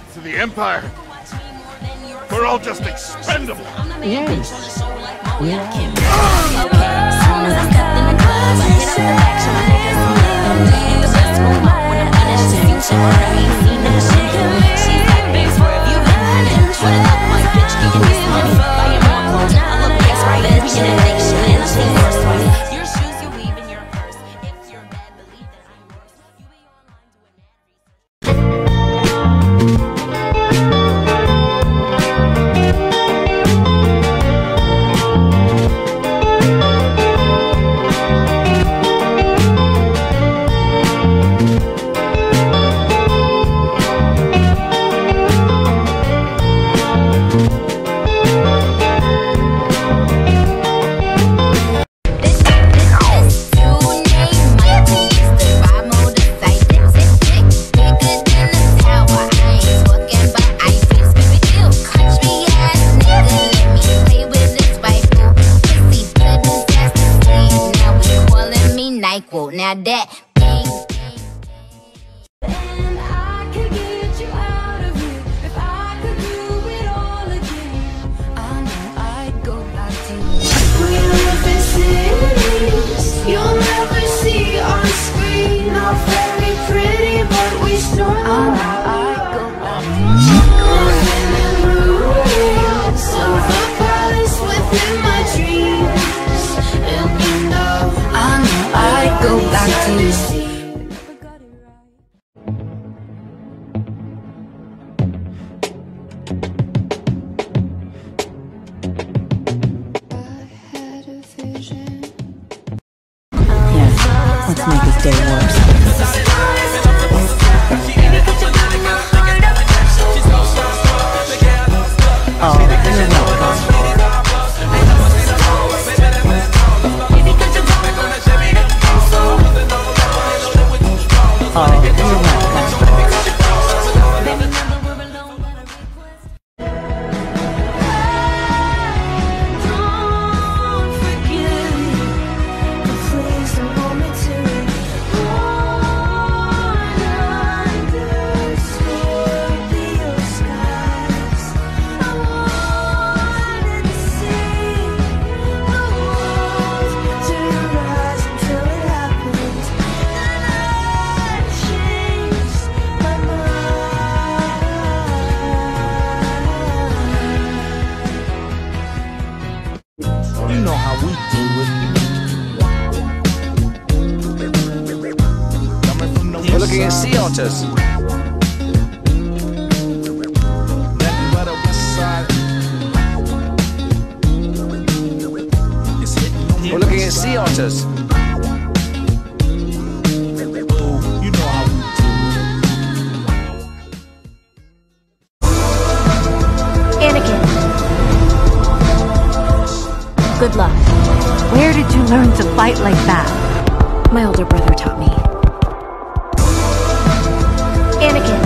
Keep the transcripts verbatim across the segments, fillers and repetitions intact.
to the Empire. We're all just expendable. Yes. Yeah. Now that and I could get you out of here if I could do it all again. I know I'd go back to you. We live in cities you'll never see on screen. Not very pretty, but we still know. I'd go back to you. Living in ruins of a palace within my dreams, and you know I know I'd go back to you. Let's make this day worse. Oh, you're welcome. Oh, you're welcome. You know how we do it. We're looking at sea otters. We're looking at sea otters. You know how we Anakin. Good luck. Where did you learn to fight like that? My older brother taught me. Anakin.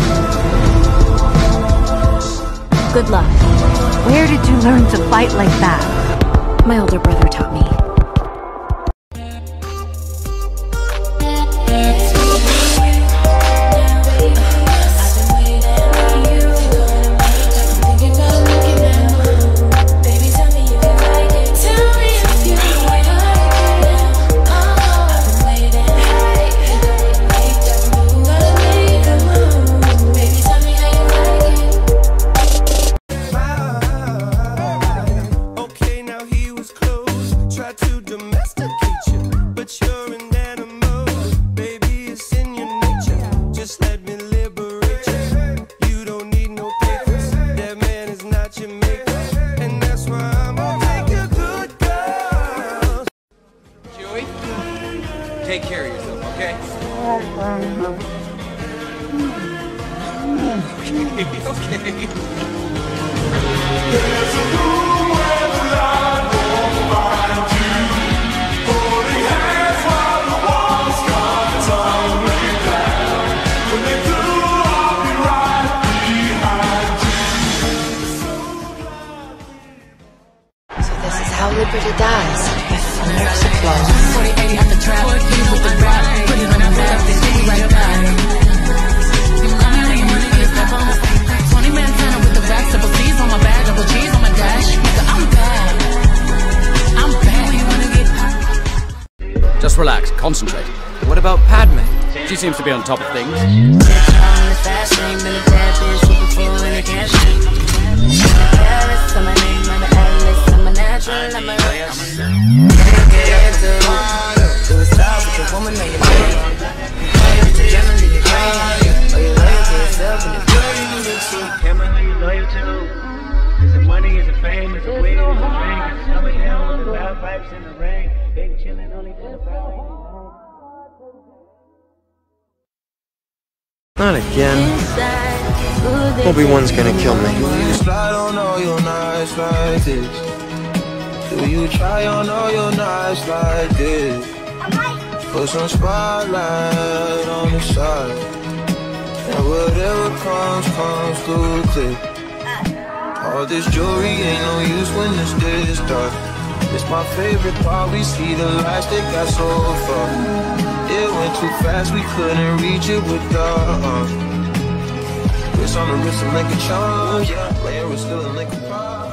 Good luck. Where did you learn to fight like that? My older brother taught me. Take care of yourself, okay? Okay. There's a room where the light won't find you. Holding hands while the walls come tumbling down. When they do, I'll be right behind you. So this is how liberty dies. With thunderous applause. forty eighty at the trap. With the rap. Put it on the rap. They see right back. You money, money, money, get up on the concentrate. What about Padme? She seems to be on top of things. Is it money, is it fame, is it weed, is it drink, is it summer down with the loud pipes in the rain, big chillin' only for the valley. Not again. Obi-Wan's gonna kill me. Do you slide on all your nights like this? Do you try on all your nights like this? Put some spotlight on the side, and whatever comes, comes through clear. All this jewelry ain't no use when it's this dark. It's my favorite part, we see the lights that got so far. It went too fast, we couldn't reach it with the arms. Wrist on the wrist and link a charm, yeah. Layer was still a link apart.